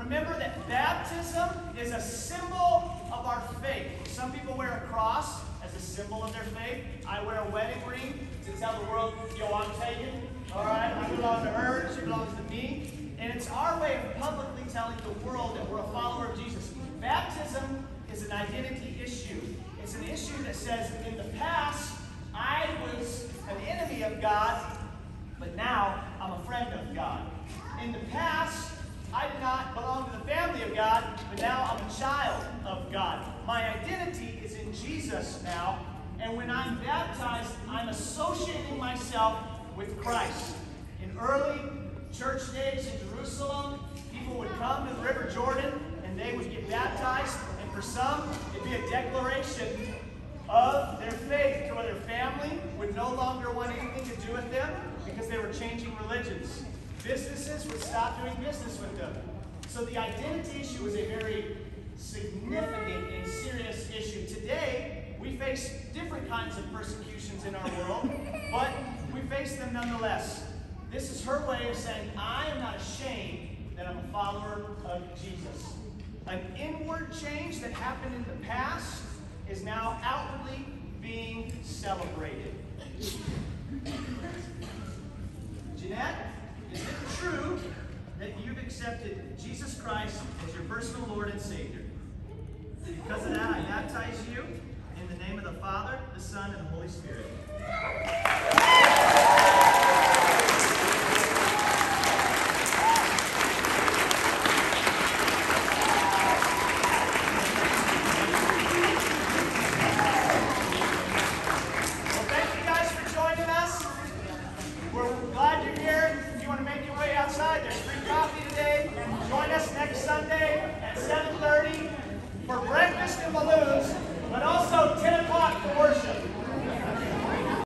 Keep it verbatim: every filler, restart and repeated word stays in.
remember that baptism is a symbol of our faith. Some people wear a cross as a symbol of their faith. I wear a wedding ring to tell the world, yo, I'm taken. All right, I belong to her, she belongs to me. And it's our way of publicly telling the world that we're a follower of Jesus. Baptism is an identity issue. It's an issue that says, in the past, I was an enemy of God, but now I'm a friend of God. In the past, I did not belong to the family of God, but now I'm a child of God. My identity is in Jesus now, and when I'm baptized, I'm associating myself with Christ. In early church days in Jerusalem, people would come to the River Jordan, and they would get baptized, and for some, it'd be a declaration of their faith to where their family would no longer want anything to do with them because they were changing religions. Businesses would stop doing business with them. So the identity issue is a very significant and serious issue. Today, we face different kinds of persecutions in our world, but we face them nonetheless. This is her way of saying, I am not ashamed that I'm a follower of Jesus. An inward change that happened in the past is now outwardly being celebrated. Jeanette, is it true that you've accepted Jesus Christ as your personal Lord and Savior? Because of that, I baptize you in the name of the Father, the Son, and the Holy Spirit.